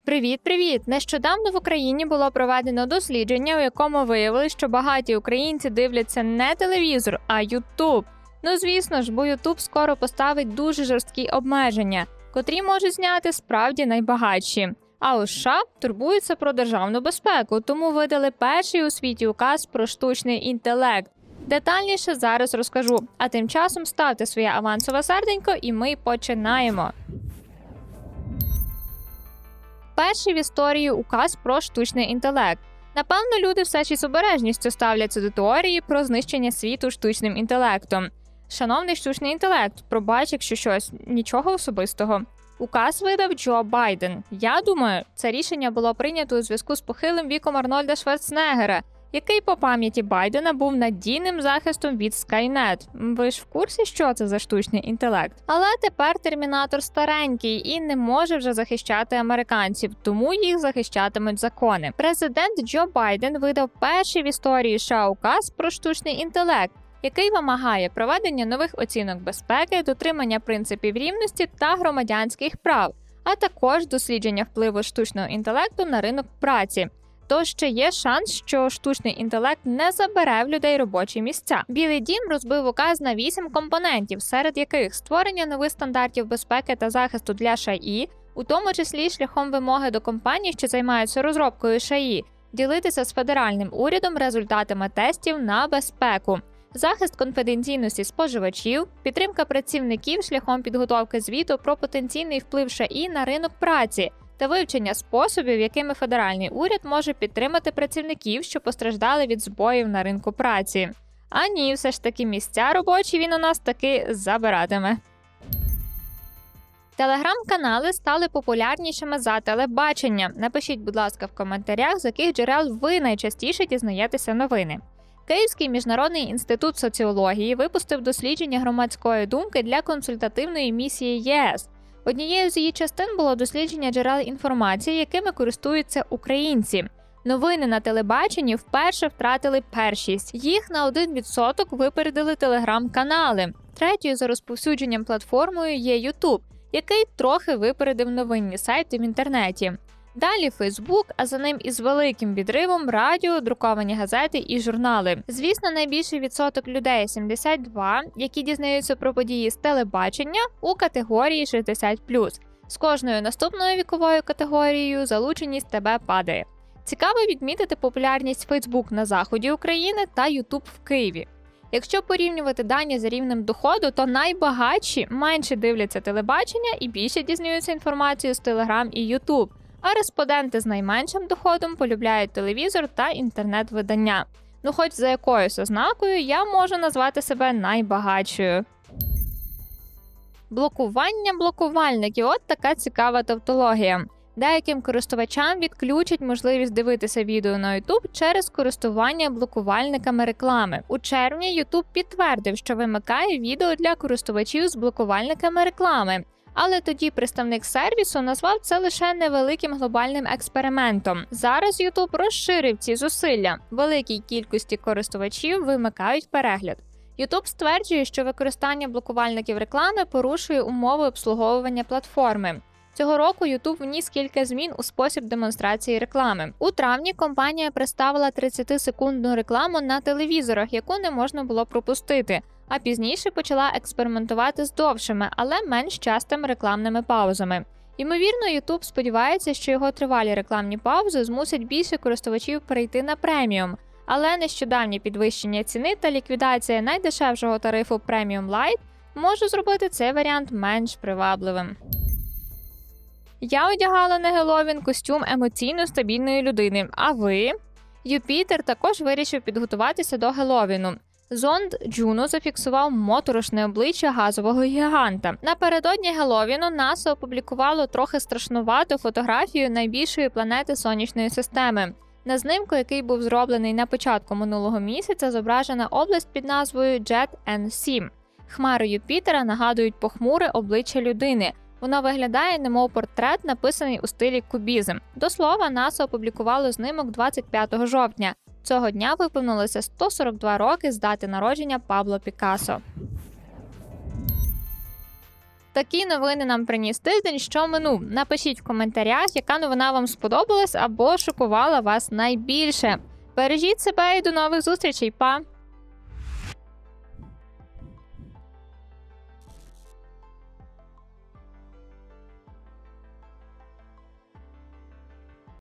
Привіт! Нещодавно в Україні було проведено дослідження, у якому виявили, що багаті українці дивляться не телевізор, а Ютуб. Ну звісно ж, бо Ютуб скоро поставить дуже жорсткі обмеження, котрі можуть зняти справді найбагатші. А у США турбуються про державну безпеку, тому видали перший у світі указ про штучний інтелект. Детальніше зараз розкажу, а тим часом ставте своє авансове серденько і ми починаємо. Перший в історії указ про штучний інтелект. Напевно, люди все ще з обережністю ставляться до теорії про знищення світу штучним інтелектом. Шановний штучний інтелект, пробач, якщо щось, нічого особистого. Указ видав Джо Байден. Я думаю, це рішення було прийнято у зв'язку з похилим віком Арнольда Шварценеггера, який по пам'яті Байдена був надійним захистом від Skynet. Ви ж в курсі, що це за штучний інтелект? Але тепер Термінатор старенький і не може вже захищати американців, тому їх захищатимуть закони. Президент Джо Байден видав перший в історії США указ про штучний інтелект, який вимагає проведення нових оцінок безпеки, дотримання принципів рівності та громадянських прав, а також дослідження впливу штучного інтелекту на ринок праці. Тож ще є шанс, що штучний інтелект не забере в людей робочі місця. Білий дім розбив указ на 8 компонентів, серед яких створення нових стандартів безпеки та захисту для ШАІ, у тому числі шляхом вимоги до компаній, що займаються розробкою ШАІ, ділитися з федеральним урядом результатами тестів на безпеку, захист конфіденційності споживачів, підтримка працівників шляхом підготовки звіту про потенційний вплив ШАІ на ринок праці, та вивчення способів, якими федеральний уряд може підтримати працівників, що постраждали від збоїв на ринку праці. А ні, все ж таки місця робочі він у нас таки забиратиме. Телеграм-канали стали популярнішими за телебачення. Напишіть, будь ласка, в коментарях, з яких джерел ви найчастіше дізнаєтеся новини. Київський міжнародний інститут соціології випустив дослідження громадської думки для консультативної місії ЄС. Однією з її частин було дослідження джерел інформації, якими користуються українці. Новини на телебаченні вперше втратили першість. Їх на 1% випередили телеграм-канали. Третьою за розповсюдженням платформою є Ютуб, який трохи випередив новинні сайти в інтернеті. Далі Фейсбук, а за ним із великим відривом радіо, друковані газети і журнали. Звісно, найбільший відсоток людей, 72, які дізнаються про події з телебачення у категорії 60+. З кожною наступною віковою категорією залученість ТБ падає. Цікаво відмітити популярність Фейсбук на заході України та Ютуб в Києві. Якщо порівнювати дані за рівнем доходу, то найбагатші менше дивляться телебачення і більше дізнаються інформацію з Телеграм і Ютуб. А респонденти з найменшим доходом полюбляють телевізор та інтернет-видання. Ну хоч за якоюсь ознакою я можу назвати себе найбагатшою. Блокування блокувальників – от така цікава тавтологія. Деяким користувачам відключать можливість дивитися відео на YouTube через користування блокувальниками реклами. У червні YouTube підтвердив, що вимикає відео для користувачів з блокувальниками реклами. Але тоді представник сервісу назвав це лише невеликим глобальним експериментом. Зараз YouTube розширив ці зусилля. Великій кількості користувачів вимикають перегляд. YouTube стверджує, що використання блокувальників реклами порушує умови обслуговування платформи. Цього року YouTube вніс кілька змін у спосіб демонстрації реклами. У травні компанія представила 30-секундну рекламу на телевізорах, яку не можна було пропустити, а пізніше почала експериментувати з довшими, але менш частими рекламними паузами. Ймовірно, YouTube сподівається, що його тривалі рекламні паузи змусять більше користувачів перейти на преміум, але нещодавнє підвищення ціни та ліквідація найдешевшого тарифу Premium Lite може зробити цей варіант менш привабливим. Я одягала на Геловін костюм емоційно стабільної людини, а ви? Юпітер також вирішив підготуватися до Геловіну. Зонд Джуно зафіксував моторошне обличчя газового гіганта. Напередодні Геловіну НАСА опублікувало трохи страшнувату фотографію найбільшої планети Сонячної системи. На знімку, який був зроблений на початку минулого місяця, зображена область під назвою Jet N7. Хмари Юпітера нагадують похмуре обличчя людини. Воно виглядає немов портрет, написаний у стилі кубізм. До слова, НАСА опублікувало знімок 25 жовтня. Цього дня виповнилося 142 роки з дати народження Пабло Пікассо. Такі новини нам приніс тиждень, що минув. Напишіть в коментарях, яка новина вам сподобалась або шокувала вас найбільше. Бережіть себе і до нових зустрічей, па!